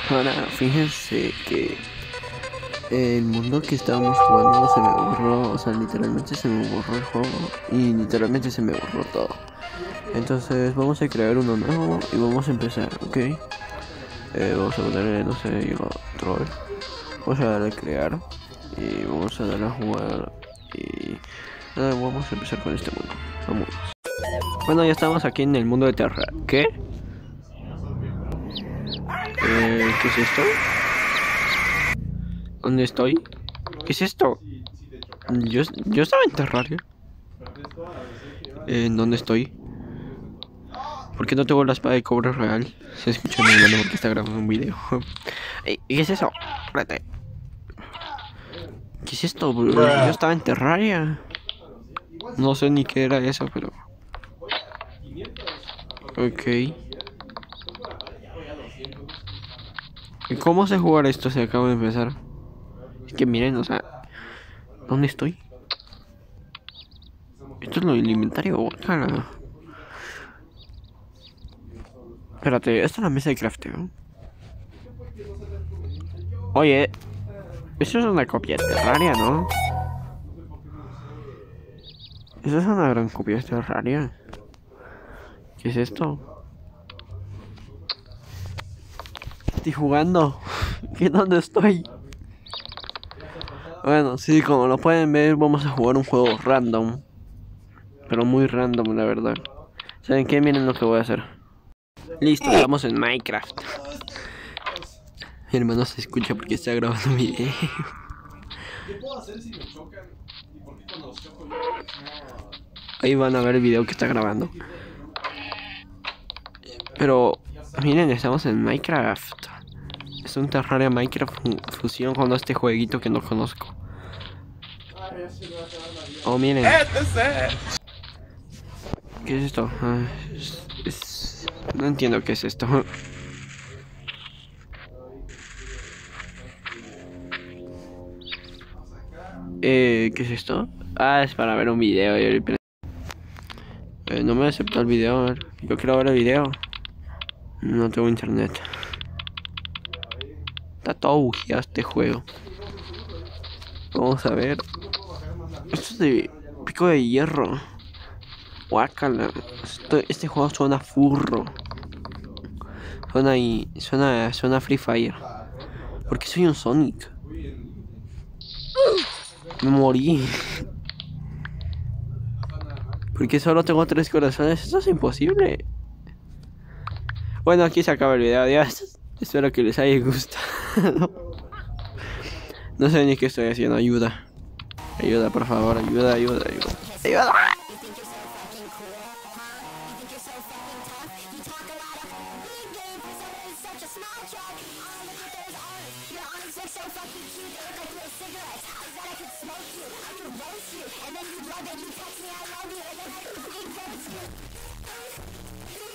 Ahora, fíjense que el mundo que estábamos jugando se me borró, o sea, literalmente se me borró el juego y literalmente se me borró todo. Entonces vamos a crear uno nuevo y vamos a empezar, ¿ok? Vamos a ponerle, no sé, yo troll. Vamos a darle a crear y vamos a darle a jugar y nada, vamos a empezar con este mundo. Vamos. Bueno, ya estamos aquí en el mundo de Terra. ¿Qué? ¿Qué es esto? ¿Dónde estoy? ¿Qué es esto? Yo estaba en Terraria. ¿En dónde estoy? ¿Por qué no tengo la espada de cobre real? Se escucha muy bueno porque está grabando un video. ¿Qué es eso? Espérate. ¿Qué es esto, bro? Yo estaba en Terraria. No sé ni qué era eso, pero... Ok. ¿Y cómo sé jugar esto si acabo de empezar? Es que miren, o sea... ¿Dónde estoy? Esto es lo del inventario, guácala. Espérate, esta es la mesa de crafteo. Oye, eso es una copia de Terraria, ¿no? Eso es una gran copia de Terraria. ¿Qué es esto? Estoy jugando. ¿Dónde estoy? Bueno, sí, como lo pueden ver, vamos a jugar un juego random. Pero muy random, la verdad. ¿Saben qué? Miren lo que voy a hacer. Listo, estamos en Minecraft. Mi hermano se escucha porque está grabando un video. Ahí van a ver el video que está grabando. Pero, miren, estamos en Minecraft. Es un Terraria Minecraft fusión con este jueguito que no conozco. Oh, miren. ¿Qué es esto? No entiendo qué es esto. ¿Qué es esto? Ah, es para ver un video. No me acepta el video. A ver. Yo quiero ver el video. No tengo internet. Está todo bugueado este juego. Vamos a ver. Esto es de pico de hierro. Guácala. Este juego suena furro. Suena Free Fire. ¿Por qué soy un Sonic? Me morí. Porque solo tengo 3 corazones. Eso es imposible. Bueno, aquí se acaba el video. Adiós. Espero que les haya gustado. No sé ni qué estoy haciendo. Ayuda. Ayuda, por favor. Ayuda. ¡Ayuda! And then you love it, you text me, I love you, and then I